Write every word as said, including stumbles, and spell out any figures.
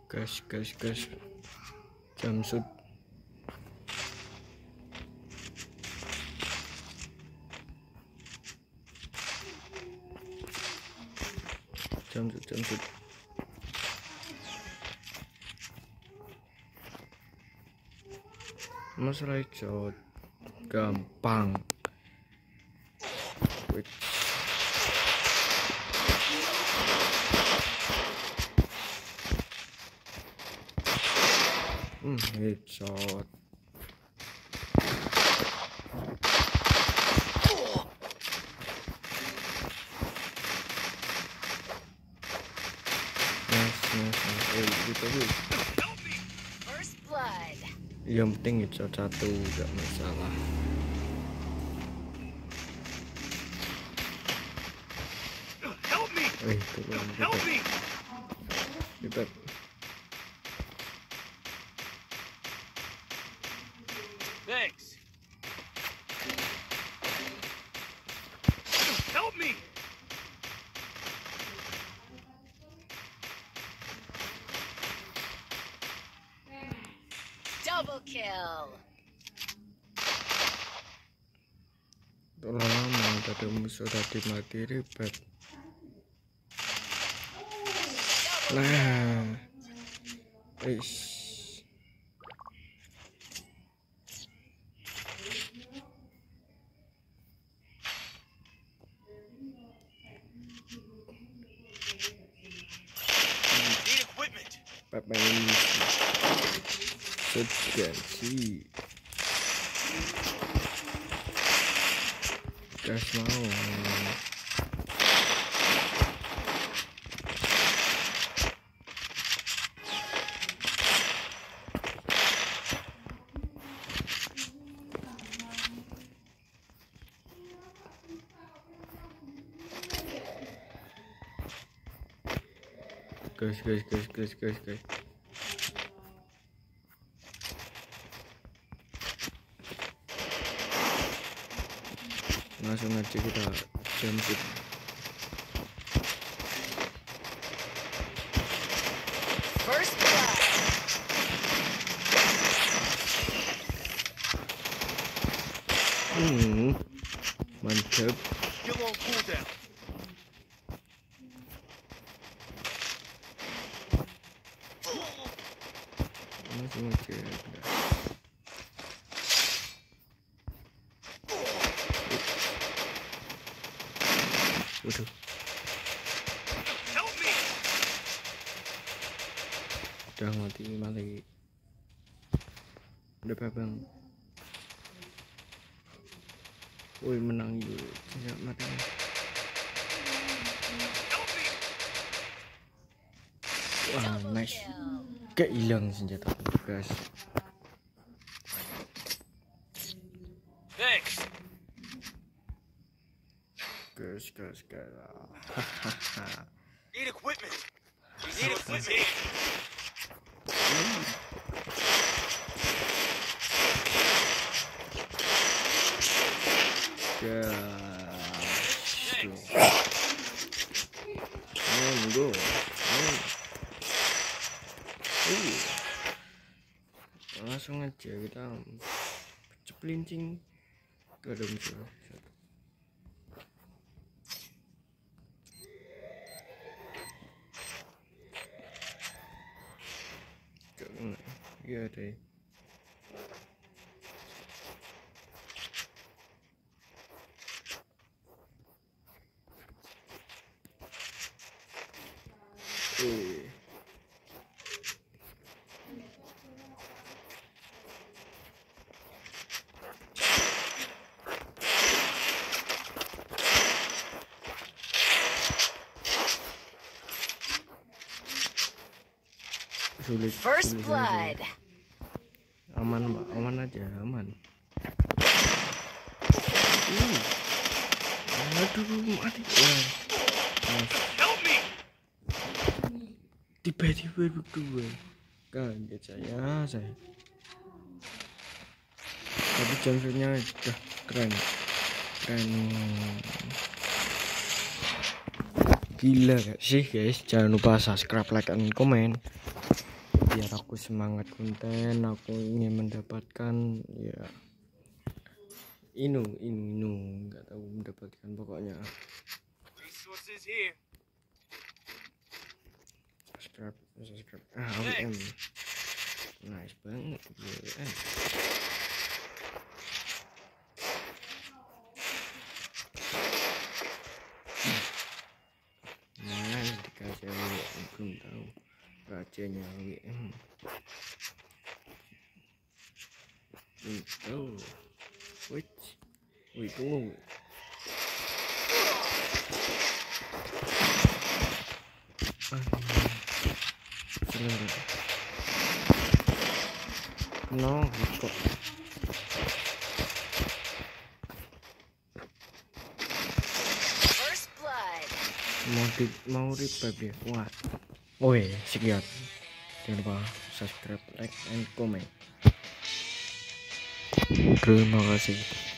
Gas, gas, gas. Jamsud. Jamsud, jamsud. Masalah hijau gampang. Wait. Hmm, headshot. Nice, nice, nice. Eh, gitu tuh. First blood. Yang penting headshot satu, gak masalah. Help me! Eh, tolong, Help bebek. me! Bebek. Thanks. Help me! Double kill. Tolong lama tadi musuh tadi mati ribet. Nah, ish. Need equipment. Papain segan sih. Gas mau. Guys, guys, guys, guys, guys, guys. Langsung aja kita jamsud. First blood. Hmm, mantap. Still on cooldown. Langsung aja. Waduh. Help me! Udah mati mati. Udah babang. Woi menang yuk. Tidak mati. Help me! Wah, Double nice. kill. Kayak hilang senjata guys. Thanks. Guys, guys, guys. Need equipment. We need equipment. Guys. Monggo. Uh. Langsung aja kita cepelincing ke dalam musuh. Iya deh. Eh. Sulit. First sulit blood. aja. Aman mbak, aman aja, aman. Uh. Aduh, mati kan. Help me! Tiba-tiba berdua. Kaget saya, saya. Tapi jamsurnya udah keren, keren. Gila gak sih guys? Jangan lupa subscribe, like, and comment. biar aku semangat konten, aku ingin mendapatkan ya inu inu inu nggak tahu mendapatkan pokoknya. Resources here. Subscribe subscribe ah A W M nice banget A W M. Nah dikasih A W M, belum tahu rajanya A W M. Belum tahu. Wih, wih tunggu. No, kok First blood. mau di mau revive ya. Wah, woi sekian, jangan lupa subscribe, like, and comment. Terima kasih.